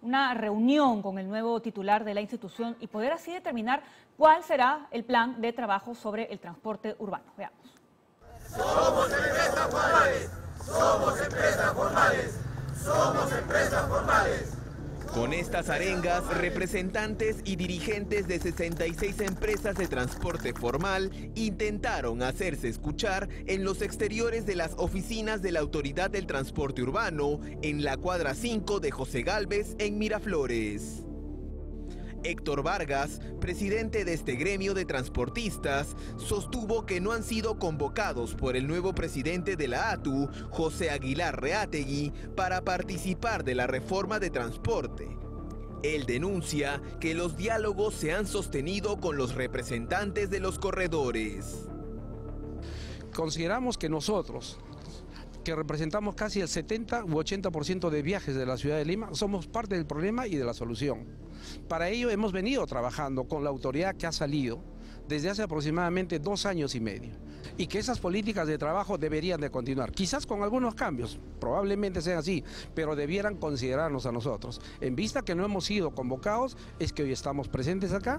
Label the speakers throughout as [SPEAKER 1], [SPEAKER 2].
[SPEAKER 1] una reunión con el nuevo titular de la institución y poder así determinar cuál será el plan de trabajo sobre el transporte urbano. Veamos.
[SPEAKER 2] Somos empresas formales, somos empresas formales, somos empresas formales.
[SPEAKER 3] Con estas arengas, representantes y dirigentes de 66 empresas de transporte formal intentaron hacerse escuchar en los exteriores de las oficinas de la Autoridad del Transporte Urbano en la cuadra 5 de José Gálvez en Miraflores. Héctor Vargas, presidente de este gremio de transportistas, sostuvo que no han sido convocados por el nuevo presidente de la ATU, José Aguilar Reategui, para participar de la reforma de transporte. Él denuncia que los diálogos se han sostenido con los representantes de los corredores.
[SPEAKER 4] Consideramos que nosotros, que representamos casi el 70 u 80% de viajes de la ciudad de Lima, somos parte del problema y de la solución. Para ello hemos venido trabajando con la autoridad que ha salido desde hace aproximadamente 2 años y medio. Y que esas políticas de trabajo deberían de continuar, quizás con algunos cambios, probablemente sea así, pero debieran considerarnos a nosotros. En vista que no hemos sido convocados, es que hoy estamos presentes acá.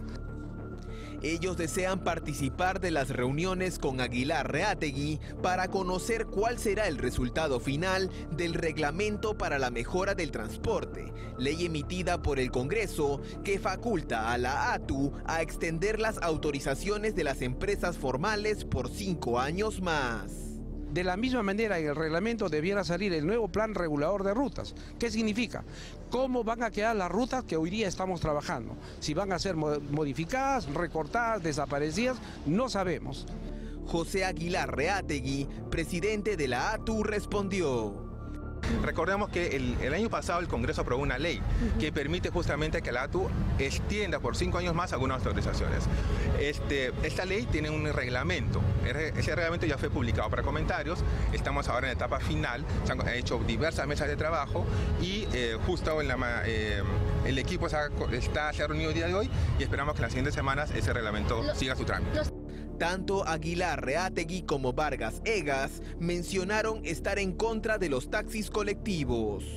[SPEAKER 3] Ellos desean participar de las reuniones con Aguilar Reategui para conocer cuál será el resultado final del reglamento para la mejora del transporte, ley emitida por el Congreso que faculta a la ATU a extender las autorizaciones de las empresas formales por 5 años más.
[SPEAKER 4] De la misma manera, en el reglamento debiera salir el nuevo plan regulador de rutas. ¿Qué significa? ¿Cómo van a quedar las rutas que hoy día estamos trabajando? Si van a ser modificadas, recortadas, desaparecidas, no sabemos.
[SPEAKER 3] José Aguilar Reategui, presidente de la ATU, respondió.
[SPEAKER 5] Recordemos que el año pasado el Congreso aprobó una ley que permite justamente que la ATU extienda por 5 años más algunas autorizaciones. Esta ley tiene un reglamento. Ese reglamento ya fue publicado para comentarios. Estamos ahora en la etapa final. Se han hecho diversas mesas de trabajo y justo el equipo se ha reunido el día de hoy y esperamos que en las siguientes semanas ese reglamento siga su trámite.
[SPEAKER 3] Tanto Aguilar Reategui como Vargas Egas mencionaron estar en contra de los taxis colectivos.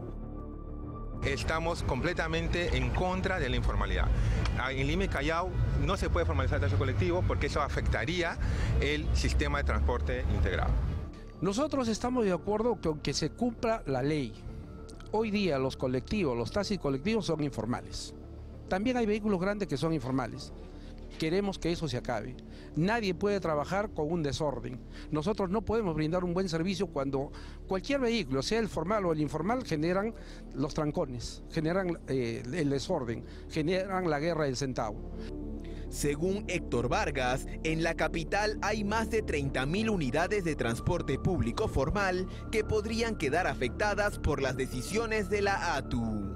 [SPEAKER 5] Estamos completamente en contra de la informalidad. En Lima y Callao no se puede formalizar el taxi colectivo porque eso afectaría el sistema de transporte integrado.
[SPEAKER 4] Nosotros estamos de acuerdo con que se cumpla la ley. Hoy día los colectivos, los taxis colectivos son informales. También hay vehículos grandes que son informales. Queremos que eso se acabe. Nadie puede trabajar con un desorden. Nosotros no podemos brindar un buen servicio cuando cualquier vehículo, sea el formal o el informal, generan los trancones, generan el desorden, generan la guerra del centavo.
[SPEAKER 3] Según Héctor Vargas, en la capital hay más de 30.000 unidades de transporte público formal que podrían quedar afectadas por las decisiones de la ATU.